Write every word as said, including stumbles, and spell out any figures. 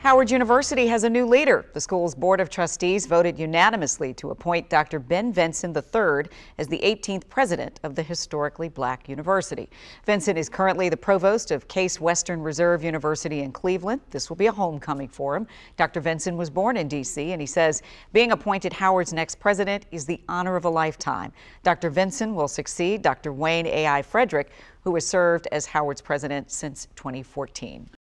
Howard University has a new leader. The school's Board of Trustees voted unanimously to appoint Doctor Ben Vinson the third as the eighteenth president of the historically black university. Vinson is currently the provost of Case Western Reserve University in Cleveland. This will be a homecoming for him. Doctor Vinson was born in D C, and he says being appointed Howard's next president is the honor of a lifetime. Doctor Vinson will succeed Doctor Wayne A I Frederick, who has served as Howard's president since twenty fourteen.